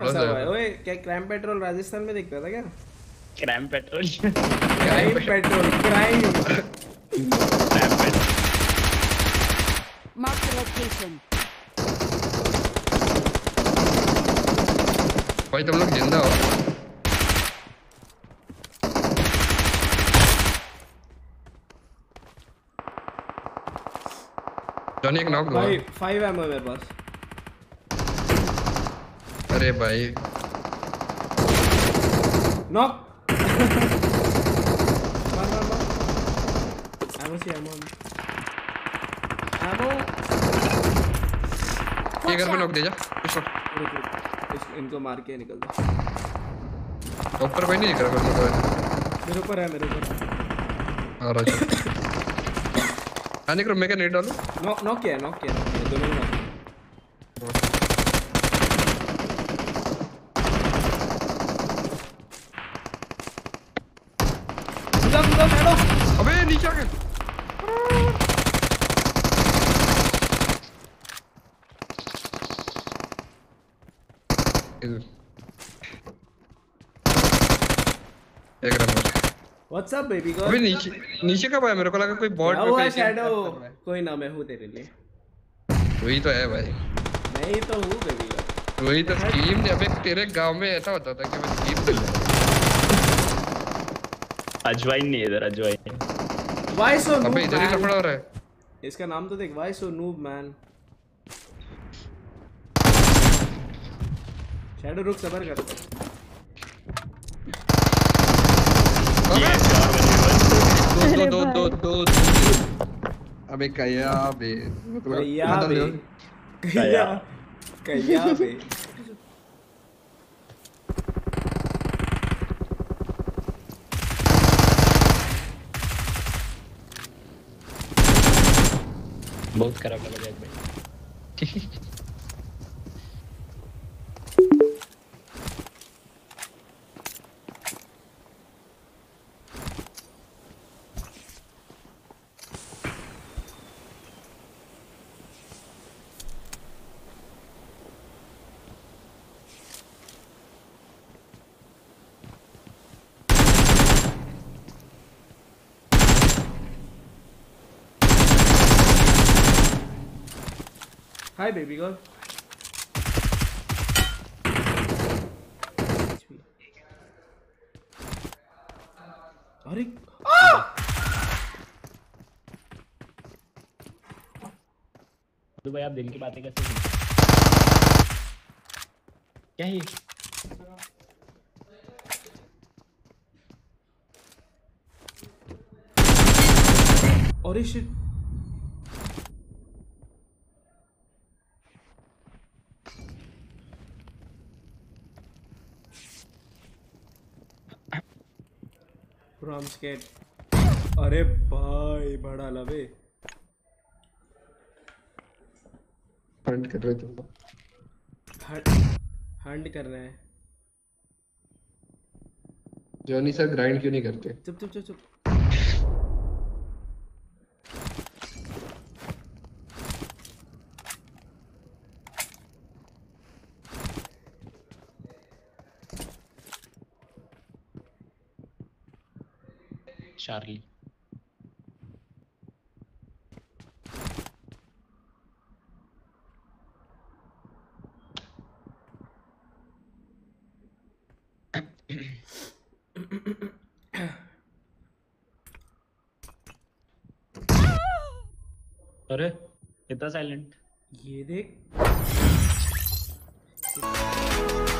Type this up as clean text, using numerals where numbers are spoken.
ऐसा हुआ है। ओए क्या क्राइम पेट्रोल राजस्थान में दिखता था क्या? Crime Patrol Crime Patrol Crime Mark the location. भाई तुम लोग जिंदा हो? जॉनी एक नॉक हुआ। भाई 5 एमओ मेरे पास। अरे भाई नॉक मार मार मार। एमओ सी एमओ एमओ। ये घर में नॉक दे जा। इनको मार के निकल दो। ऊपर कोई नहीं दिख रहा मेरे ऊपर है मेरे ऊपर। हाँ राजा आने करो। मैं क्या नेट डालूं? नॉक किया दोनों नॉक। कूदा चलो। अबे नीचे आ गए। एक number. What's up baby girl? अबे नीचे कब आया? मेरे को लगा कोई बॉट क्या पे हुआ कोई शैडो? कोई ना, मैं हूँ तेरे लिए। वही तो है भाई। मैं ही तो हूँ बेबी गर्ल। वही तो स्कीम ने। अबे तेरे गांव में ऐसा होता था कि मैं स्कीम कर ले। अजवाइन नहीं है इधर, अजवाइन। Why so noob अबे इधर ही लफड़ा हो रहा है। इसका नाम तो देख। Why so noob man? Shadow रुक, सबर कर। दो अबे कया बे कया बे बहुत खराब लगा भाई। Hi baby girl. अरे तो भाई आप दिल की बातें कैसे सुनते? क्या है ये? अरे शिट। I'm scared. अरे भाई बड़ा लवे। हंट कर रहे तुम। हंट कर रहे हैं। जॉनी सर ग्राइंड क्यों नहीं करते? चुप चुप चुप चुप। चार्ली अरे इतना साइलेंट। ये देख